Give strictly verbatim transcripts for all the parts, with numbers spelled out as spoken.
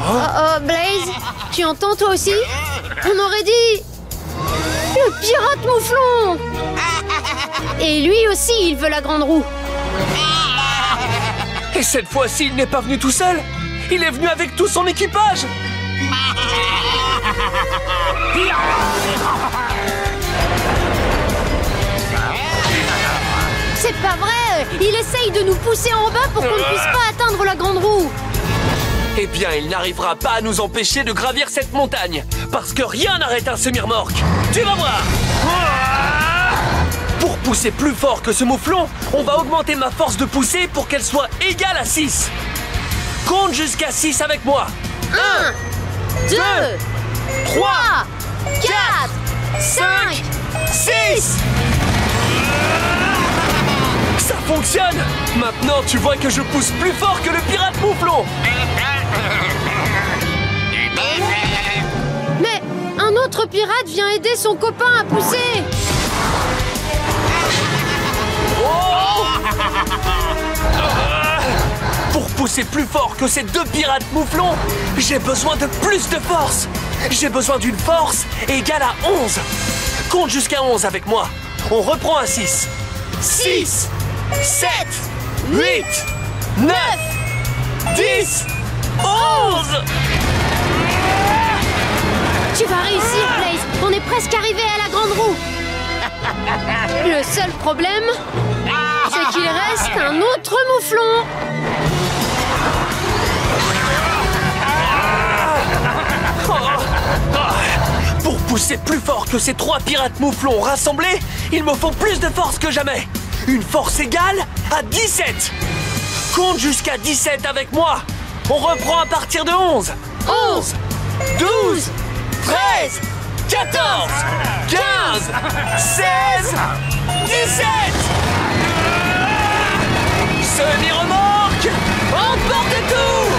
Oh, oh, Blaze, tu entends toi aussi? On aurait dit... Le pirate mouflon! Et lui aussi, il veut la grande roue. Et cette fois-ci, il n'est pas venu tout seul. Il est venu avec tout son équipage. C'est pas vrai! Il essaye de nous pousser en bas pour qu'on ne puisse pas atteindre la grande roue. Eh bien, il n'arrivera pas à nous empêcher de gravir cette montagne. Parce que rien n'arrête un semi-remorque. Tu vas voir! Pour pousser plus fort que ce mouflon, on va augmenter ma force de poussée pour qu'elle soit égale à six. Compte jusqu'à six avec moi. un, deux, trois, quatre, cinq, six. Ça fonctionne! Maintenant, tu vois que je pousse plus fort que le pirate mouflon. Mais un autre pirate vient aider son copain à pousser. Oh! Pour pousser plus fort que ces deux pirates mouflons, j'ai besoin de plus de force. J'ai besoin d'une force égale à onze. Compte jusqu'à onze avec moi. On reprend à six. six, sept, huit, neuf, dix, onze. Tu vas réussir, Blaze. On est presque arrivé à la grande roue. Le seul problème, c'est qu'il reste un autre mouflon. Pour pousser plus fort que ces trois pirates mouflons rassemblés, il me faut plus de force que jamais. Une force égale à dix-sept. Compte jusqu'à dix-sept avec moi. On reprend à partir de onze. onze, douze, treize, quatorze, quinze, seize, dix-sept. Semi-remorque, emporte tout.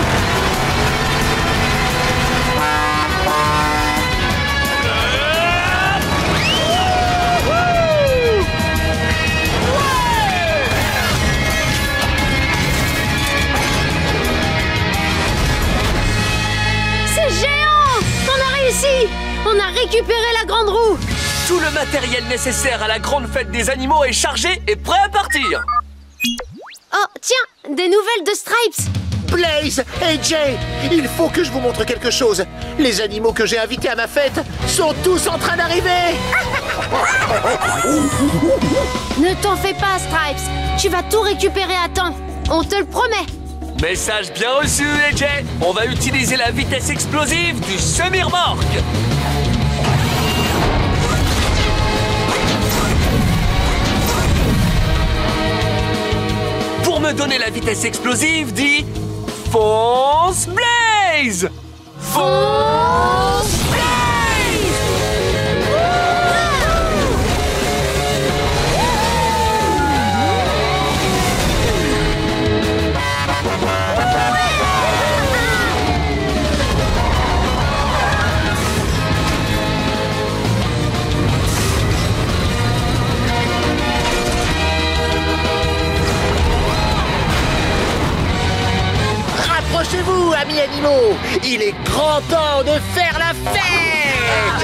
On a récupéré la grande roue. Tout le matériel nécessaire à la grande fête des animaux est chargé et prêt à partir. Oh, tiens, des nouvelles de Stripes. Blaze et Jay, il faut que je vous montre quelque chose. Les animaux que j'ai invités à ma fête sont tous en train d'arriver. Ne t'en fais pas, Stripes. Tu vas tout récupérer à temps. On te le promet. Message bien reçu, A J. On va utiliser la vitesse explosive du semi-remorque. Pour me donner la vitesse explosive, dis fonce Blaze. Fonce Blaze. Approchez-vous, amis animaux. Il est grand temps de faire la fête.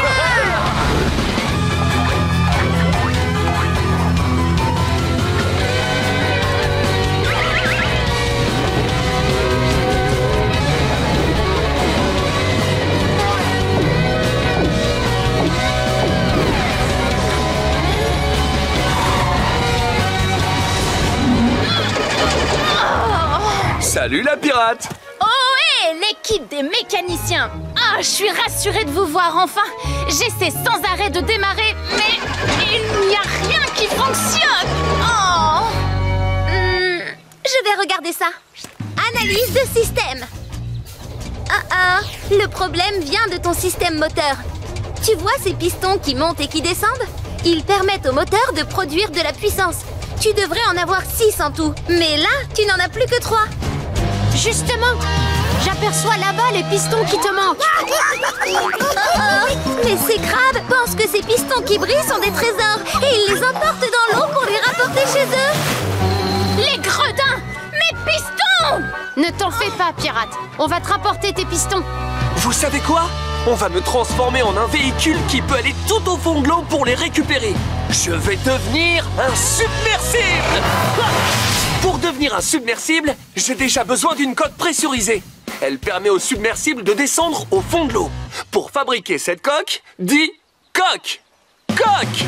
Salut la pirate. Oh hé, l'équipe des mécaniciens. Ah, je suis rassurée de vous voir enfin. J'essaie sans arrêt de démarrer, mais il n'y a rien qui fonctionne. Oh. Hmm, je vais regarder ça. Analyse de système. Ah ah, le problème vient de ton système moteur. Tu vois ces pistons qui montent et qui descendent? Ils permettent au moteur de produire de la puissance. Tu devrais en avoir six en tout. Mais là, tu n'en as plus que trois. Justement, j'aperçois là-bas les pistons qui te manquent. Oh, oh. Mais ces crabes pensent que ces pistons qui brillent sont des trésors et ils les emportent dans l'eau pour les rapporter chez eux. Les gredins! Mes pistons! Ne t'en fais pas, pirate. On va te rapporter tes pistons. Vous savez quoi? On va me transformer en un véhicule qui peut aller tout au fond de l'eau pour les récupérer. Je vais devenir un submersible. Pour devenir un submersible, j'ai déjà besoin d'une coque pressurisée. Elle permet au submersible de descendre au fond de l'eau. Pour fabriquer cette coque, dis coque. Coque.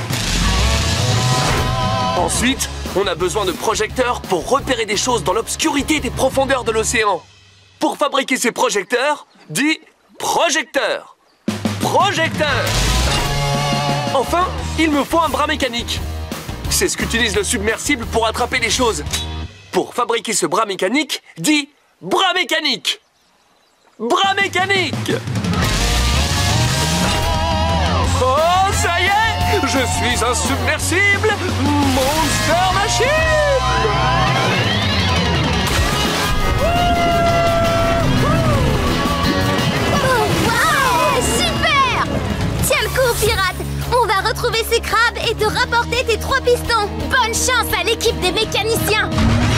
Ensuite, on a besoin de projecteurs pour repérer des choses dans l'obscurité des profondeurs de l'océan. Pour fabriquer ces projecteurs, dis projecteur. Projecteur. Enfin, il me faut un bras mécanique. C'est ce qu'utilise le submersible pour attraper les choses. Pour fabriquer ce bras mécanique, dis bras mécanique. Bras mécanique. Oh, ça y est, je suis un submersible Monster Machine. Oh, wow! Super! Tiens le coup, pirate! On va retrouver ces crabes et te rapporter tes trois pistons. Bonne chance à l'équipe des mécaniciens.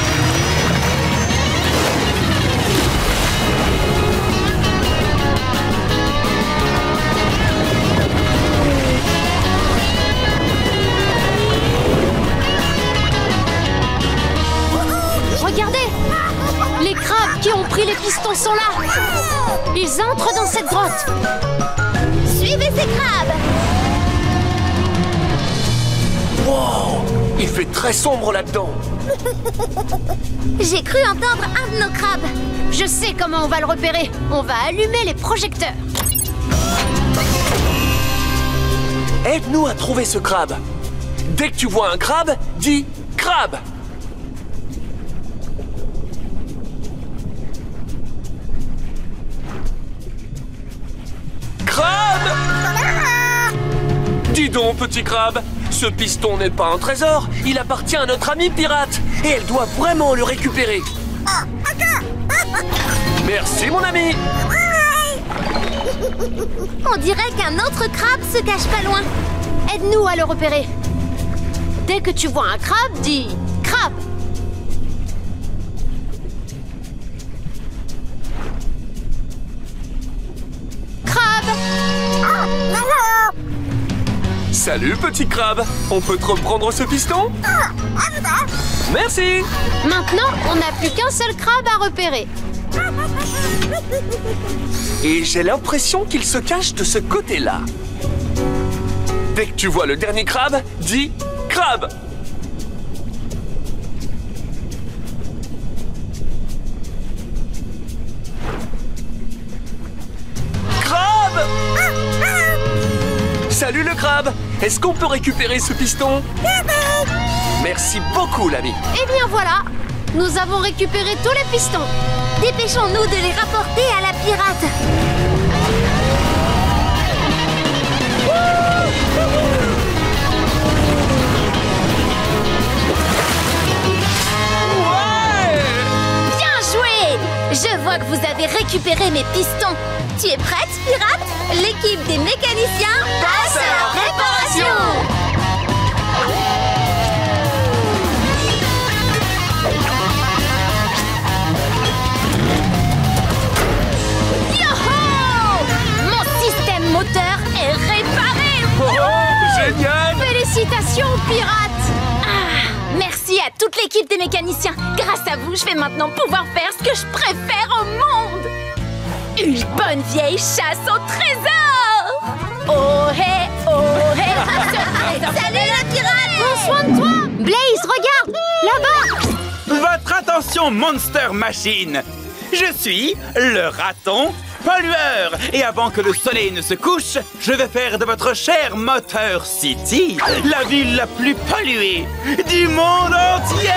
Regardez! Les crabes qui ont pris les pistons sont là! Ils entrent dans cette grotte! Suivez ces crabes! Wow! Il fait très sombre là-dedans. J'ai cru entendre un de nos crabes. Je sais comment on va le repérer. On va allumer les projecteurs. Aide-nous à trouver ce crabe. Dès que tu vois un crabe, dis crabe. Crabe! Dis donc, petit crabe, ce piston n'est pas un trésor, il appartient à notre amie pirate, et elle doit vraiment le récupérer. Merci, mon ami. On dirait qu'un autre crabe se cache pas loin. Aide-nous à le repérer. Dès que tu vois un crabe, dis crabe. Crabe! Salut, petit crabe. On peut te reprendre ce piston? Merci. Maintenant, on n'a plus qu'un seul crabe à repérer. Et j'ai l'impression qu'il se cache de ce côté-là. Dès que tu vois le dernier crabe, dis crabe. Crabe! Salut le crabe! Est-ce qu'on peut récupérer ce piston? Merci beaucoup, l'ami. Eh bien voilà, nous avons récupéré tous les pistons. Dépêchons-nous de les rapporter à la pirate. Ouais! Bien joué! Je vois que vous avez récupéré mes pistons. Tu es prête, pirate? L'équipe des mécaniciens passe à la réparation! Yoho! Mon système moteur est réparé! Oh, génial! Félicitations, pirate! Ah, merci à toute l'équipe des mécaniciens. Grâce à vous, je vais maintenant pouvoir faire ce que je préfère au monde. Une bonne vieille chasse au trésor! Oh hé, oh hé! Salut la pirate! Prends soin de toi! Blaze, regarde! Là-bas! Votre attention, Monster Machine! Je suis le raton pollueur! Et avant que le soleil ne se couche, je vais faire de votre cher Moteur City la ville la plus polluée du monde entier!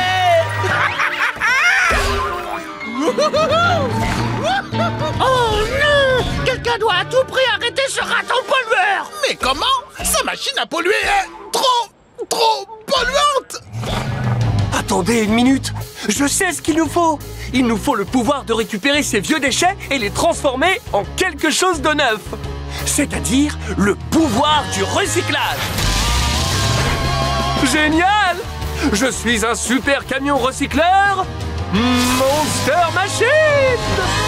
Oh non! Quelqu'un doit à tout prix arrêter ce raton pollueur! Mais comment? Sa machine à polluer est trop, trop polluante! Attendez une minute. Je sais ce qu'il nous faut. Il nous faut le pouvoir de récupérer ces vieux déchets et les transformer en quelque chose de neuf. C'est-à-dire le pouvoir du recyclage. Génial! Je suis un super camion recycleur Monster Machine!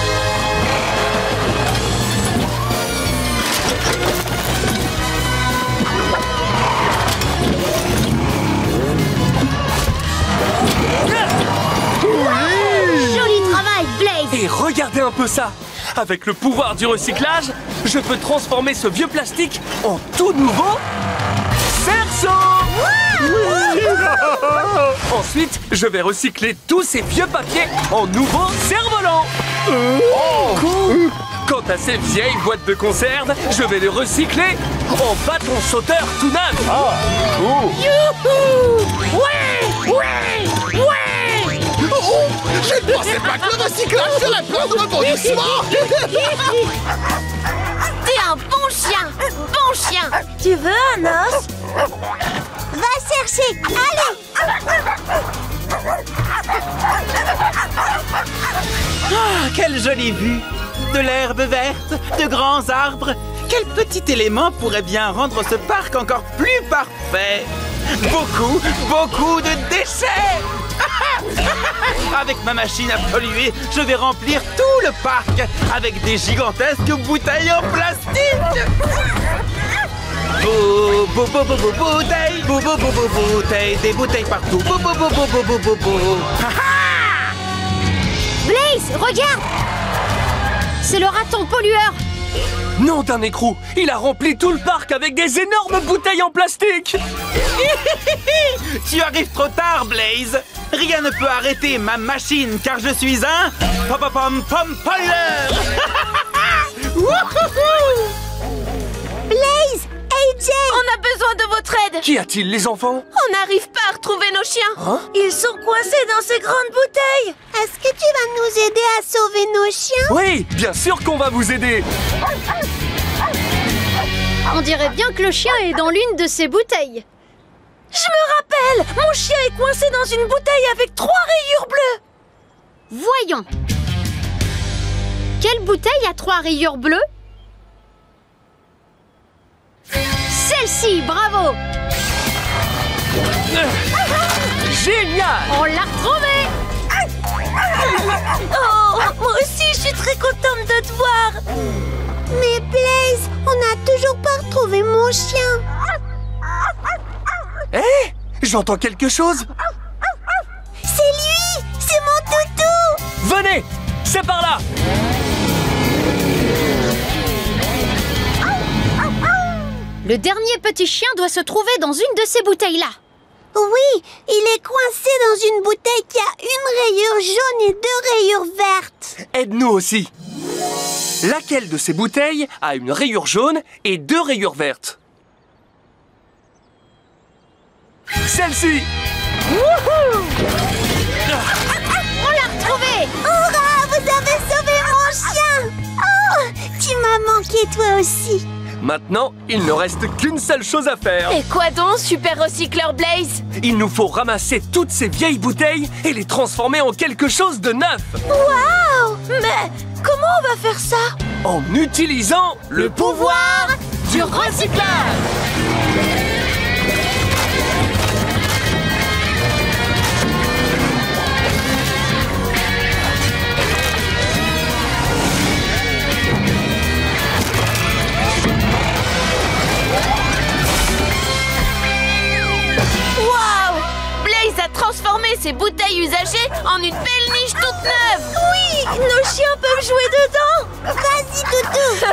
Joli travail, Blaze! Et regardez un peu ça! Avec le pouvoir du recyclage, je peux transformer ce vieux plastique en tout nouveau cerceau! Ensuite, je vais recycler tous ces vieux papiers en nouveaux cerfs-volants. Oh, cool. Quant à ces vieilles boîtes de conserve, je vais les recycler en bâton sauteur tout neuf. Ah, cool. Youhou! Ouais! Ouais! Ouais! Oh, je ne pensais pas que le recyclage serait plein de rebondissements. T'es un bon chien! Bon chien! Tu veux un os? Va chercher! Allez! Ah, quelle jolie vue! De l'herbe verte, de grands arbres. Quel petit élément pourrait bien rendre ce parc encore plus parfait? Beaucoup, beaucoup de déchets! Avec ma machine à polluer, je vais remplir tout le parc avec des gigantesques bouteilles en plastique! Bou, bou, bou, bou, bou, bouteilles, bou, bou, bou, bou, bouteilles, des bouteilles partout. Bou, bou, bou, bou, bou, bou, bou, bou. Blaze, regarde! C'est le raton pollueur! Nom d'un écrou, il a rempli tout le parc avec des énormes bouteilles en plastique. Tu arrives trop tard, Blaze. Rien ne peut arrêter ma machine car je suis un pom pom pom pom pollueur. Blaze! A J! On a besoin de votre aide! Qu'y a-t-il, les enfants? On n'arrive pas à retrouver nos chiens! Hein? Ils sont coincés dans ces grandes bouteilles! Est-ce que tu vas nous aider à sauver nos chiens? Oui, bien sûr qu'on va vous aider. On dirait bien que le chien est dans l'une de ces bouteilles. Je me rappelle! Mon chien est coincé dans une bouteille avec trois rayures bleues! Voyons. Quelle bouteille a trois rayures bleues? Celle-ci, bravo! Génial! On l'a retrouvée! Oh, moi aussi, je suis très contente de te voir! Mais Blaze, on n'a toujours pas retrouvé mon chien! Hé, hey, j'entends quelque chose. C'est lui! C'est mon toutou! Venez, c'est par là. Le dernier petit chien doit se trouver dans une de ces bouteilles-là. Oui, il est coincé dans une bouteille qui a une rayure jaune et deux rayures vertes. Aide-nous aussi. Laquelle de ces bouteilles a une rayure jaune et deux rayures vertes? Celle-ci. Wouhou! On l'a retrouvé! Hurrah! Vous avez sauvé mon chien! Oh! Tu m'as manqué toi aussi! Maintenant, il ne reste qu'une seule chose à faire. Et quoi donc, super recycleur Blaze? Il nous faut ramasser toutes ces vieilles bouteilles et les transformer en quelque chose de neuf. Waouh! Mais comment on va faire ça? En utilisant le pouvoir du recyclage! Transformer ces bouteilles usagées en une belle niche toute neuve. Oui! Nos chiens peuvent jouer dedans! Vas-y, Toutou!